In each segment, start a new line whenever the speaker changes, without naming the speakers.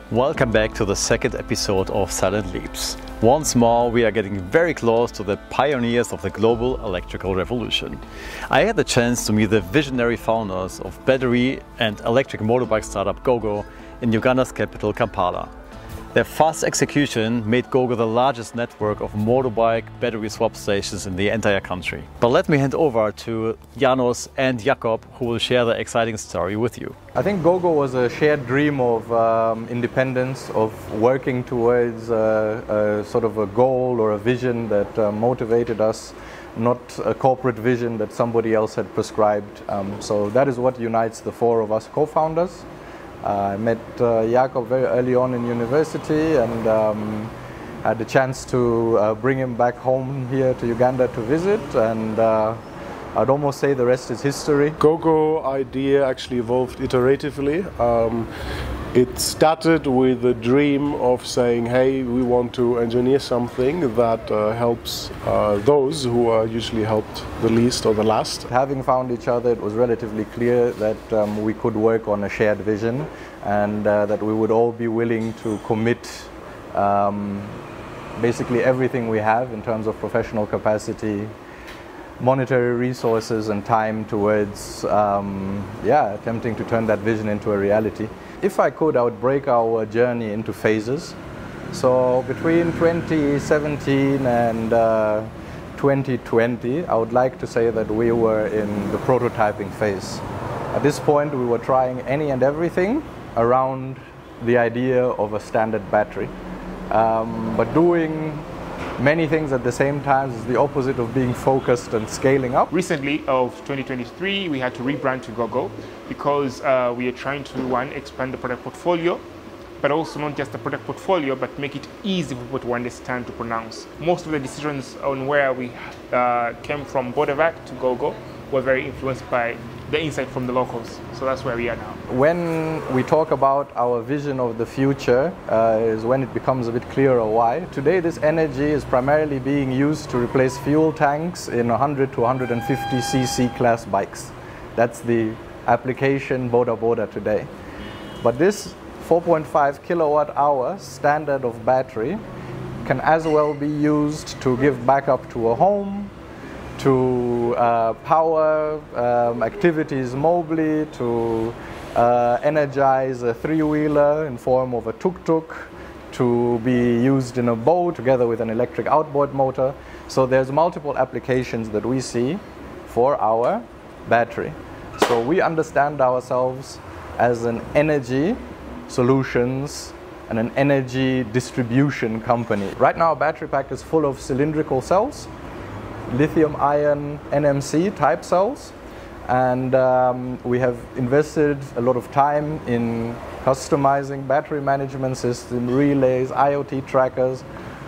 Welcome back to the second episode of Silent Leaps. Once more, we are getting very close to the pioneers of the global electrical revolution. I had the chance to meet the visionary founders of battery and electric motorbike startup GoGo in Uganda's capital, Kampala. Their fast execution made GoGo the largest network of motorbike battery swap stations in the entire country. But let me hand over to Janos and Jakob, who will share the exciting story with you.
I think GoGo was a shared dream of independence, of working towards sort of a goal or a vision that motivated us, not a corporate vision that somebody else had prescribed. So that is what unites the four of us co-founders. I met Jakob very early on in university and had the chance to bring him back home here to Uganda to visit, and I'd almost say the rest is history.
GoGo idea actually evolved iteratively. It started with a dream of saying, hey, we want to engineer something that helps those who are usually helped the least or the last.
Having found each other, it was relatively clear that we could work on a shared vision and that we would all be willing to commit basically everything we have in terms of professional capacity, monetary resources and time towards attempting to turn that vision into a reality. If I could, I would break our journey into phases. So between 2017 and 2020, I would like to say that we were in the prototyping phase. At this point, we were trying any and everything around the idea of a standard battery. But doing many things at the same time is the opposite of being focused and scaling up.
Recently, of 2023, we had to rebrand to GoGo because we are trying to, one, expand the product portfolio, but also not just the product portfolio, but make it easy for people to understand, to pronounce. Most of the decisions on where we came from Bodevac to GoGo were very influenced by the insight from the locals. So that's where we are now.
When we talk about our vision of the future is when it becomes a bit clearer why. Today this energy is primarily being used to replace fuel tanks in 100 to 150 cc class bikes. That's the application boda today. But this 4.5 kilowatt hour standard of battery can as well be used to give backup to a home, to power activities mobily, to energize a three-wheeler in form of a tuk-tuk, to be used in a boat together with an electric outboard motor. So there's multiple applications that we see for our battery. So we understand ourselves as an energy solutions and an energy distribution company. Right now, our battery pack is full of cylindrical cells, lithium-ion NMC type cells, and we have invested a lot of time in customizing battery management system, relays, IoT trackers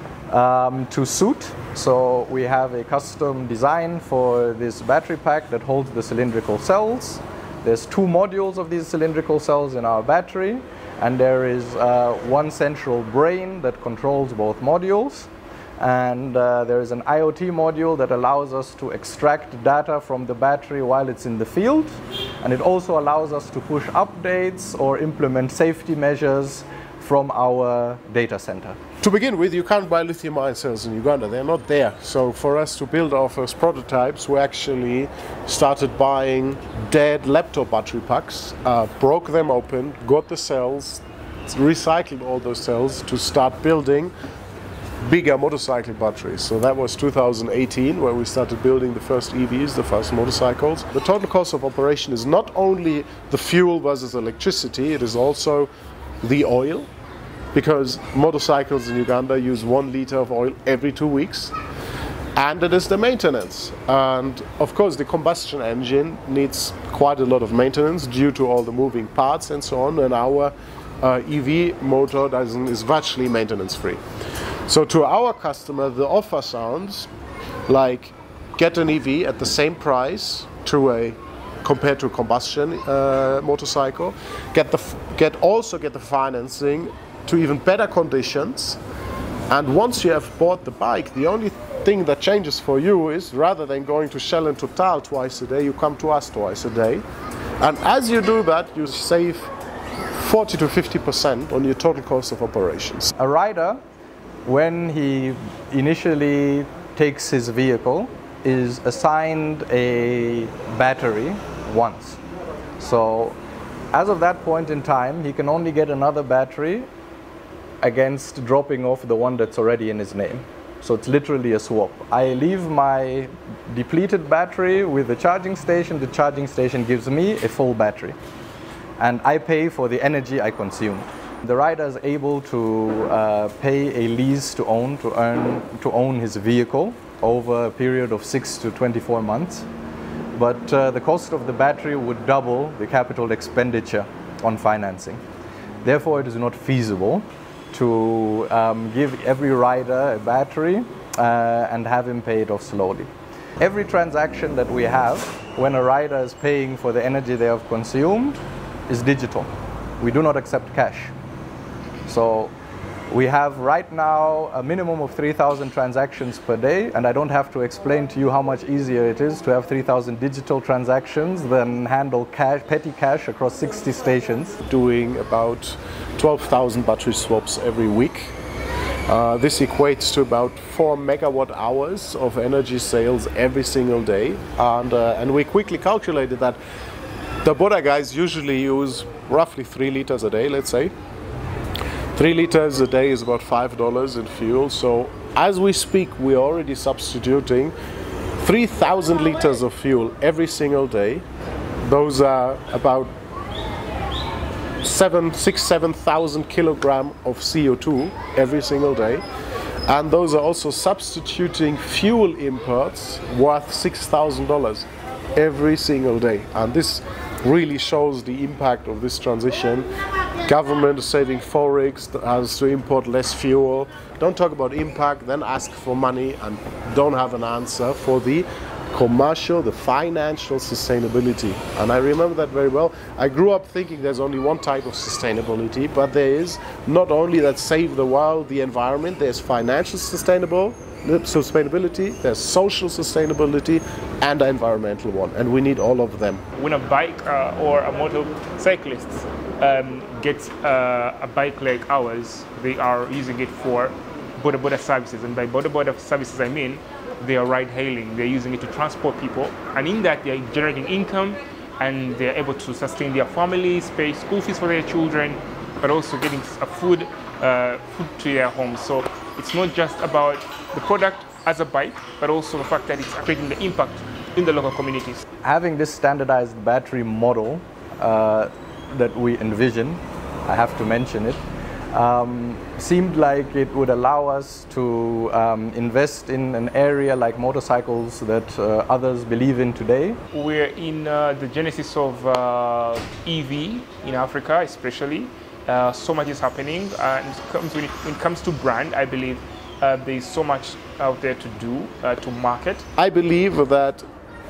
to suit. So we have a custom design for this battery pack that holds the cylindrical cells. There's two modules of these cylindrical cells in our battery, and there is one central brain that controls both modules. And there is an IoT module that allows us to extract data from the battery while it's in the field. And it also allows us to push updates or implement safety measures from our data center.
To begin with, you can't buy lithium-ion cells in Uganda. They're not there. So for us to build our first prototypes, we actually started buying dead laptop battery packs, broke them open, got the cells, recycled all those cells to start building bigger motorcycle batteries. So that was 2018 where we started building the first EVs, the first motorcycles. The total cost of operation is not only the fuel versus electricity, it is also the oil, because motorcycles in Uganda use 1 liter of oil every 2 weeks. And it is the maintenance. And of course the combustion engine needs quite a lot of maintenance due to all the moving parts and so on, and our EV motor is virtually maintenance free. So to our customer, the offer sounds like get an EV at the same price compared to a combustion motorcycle, also get the financing to even better conditions, and once you have bought the bike, the only thing that changes for you is rather than going to Shell and Total twice a day, you come to us twice a day. And as you do that, you save 40 to 50% on your total cost of operations.
A rider, when he initially takes his vehicle, is assigned a battery once. So as of that point in time, he can only get another battery against dropping off the one that's already in his name. So it's literally a swap. I leave my depleted battery with the charging station gives me a full battery. And I pay for the energy I consume. The rider is able to pay a lease to own his vehicle over a period of 6 to 24 months. But the cost of the battery would double the capital expenditure on financing. Therefore, it is not feasible to give every rider a battery and have him pay it off slowly. Every transaction that we have, when a rider is paying for the energy they have consumed, is digital. We do not accept cash. So we have right now a minimum of 3,000 transactions per day, and I don't have to explain to you how much easier it is to have 3,000 digital transactions than handle petty cash across 60 stations.
Doing about 12,000 battery swaps every week. This equates to about 4 megawatt hours of energy sales every single day, and we quickly calculated that the Boda guys usually use roughly 3 liters a day, let's say. 3 liters a day is about $5 in fuel. So as we speak, we're already substituting 3,000 liters of fuel every single day. Those are about 7,000 kilograms of CO2 every single day. And those are also substituting fuel imports worth $6,000 every single day. And this really shows the impact of this transition. Government is saving forex, has to import less fuel. Don't talk about impact, then ask for money and don't have an answer for the commercial, the financial sustainability. And I remember that very well. I grew up thinking there's only one type of sustainability, but there is not only that save the world, the environment, there's financial sustainability, there's social sustainability, and an environmental one, and we need all of them.
When a bike or a motorcyclist gets a bike like ours, they are using it for Boda services, and by Boda services I mean they are ride hailing. They're using it to transport people, and in that they're generating income and they're able to sustain their families, pay school fees for their children, but also getting food to their homes. So it's not just about the product as a bike, but also the fact that it's creating the impact in the local communities.
Having this standardized battery model that we envision, I have to mention it, seemed like it would allow us to invest in an area like motorcycles that others believe in today.
We're in the genesis of EV in Africa especially. So much is happening, and when it comes to brand, I believe there's so much out there to do, to market.
I believe that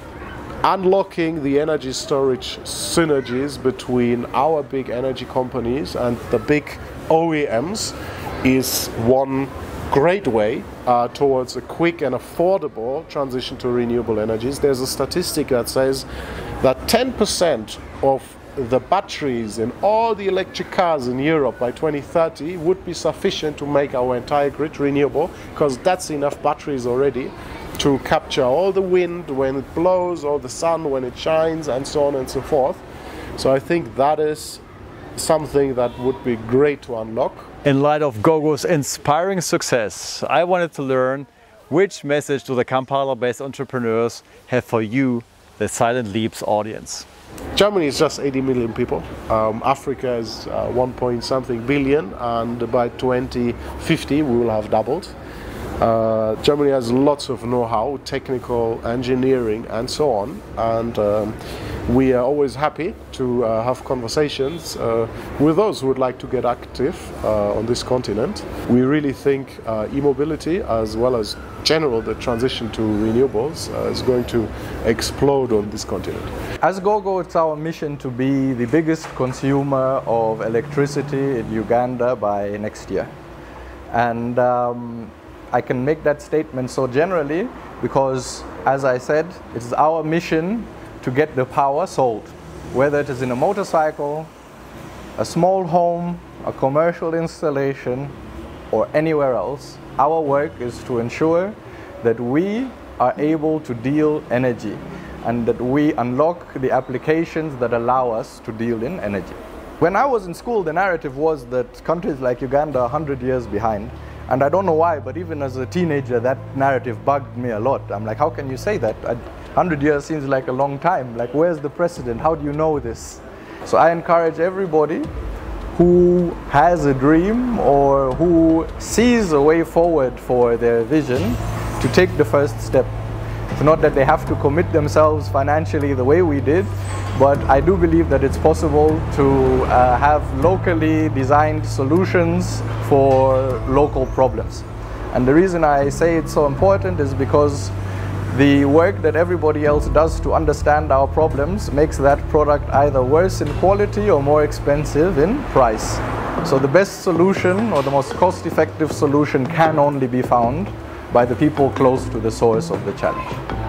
unlocking the energy storage synergies between our big energy companies and the big OEMs is one great way towards a quick and affordable transition to renewable energies. There's a statistic that says that 10% of the batteries in all the electric cars in Europe by 2030 would be sufficient to make our entire grid renewable, because that's enough batteries already to capture all the wind when it blows, all the sun when it shines, and so on and so forth. So I think that is something that would be great to unlock.
In light of Gogo's inspiring success, I wanted to learn which message do the Kampala-based entrepreneurs have for you, the Silent Leaps audience.
Germany is just 80 million people. Africa is 1 point something billion, and by 2050 we will have doubled. Germany has lots of know-how, technical, engineering, and so on, and we are always happy to have conversations with those who would like to get active on this continent. We really think e-mobility, as well as the transition to renewables, is going to explode on this continent.
As Gogo, it's our mission to be the biggest consumer of electricity in Uganda by next year. And I can make that statement so generally because, as I said, it's our mission to get the power sold, whether it is in a motorcycle, a small home, a commercial installation, or anywhere else, our work is to ensure that we are able to deal energy and that we unlock the applications that allow us to deal in energy. When I was in school, the narrative was that countries like Uganda are 100 years behind. And I don't know why, but even as a teenager, that narrative bugged me a lot. I'm like, how can you say that? 100 years seems like a long time. Like, where's the precedent? How do you know this? So I encourage everybody who has a dream or who sees a way forward for their vision to take the first step. It's not that they have to commit themselves financially the way we did, but I do believe that it's possible to have locally designed solutions for local problems. And the reason I say it's so important is because the work that everybody else does to understand our problems makes that product either worse in quality or more expensive in price. So the best solution or the most cost-effective solution can only be found by the people close to the source of the challenge.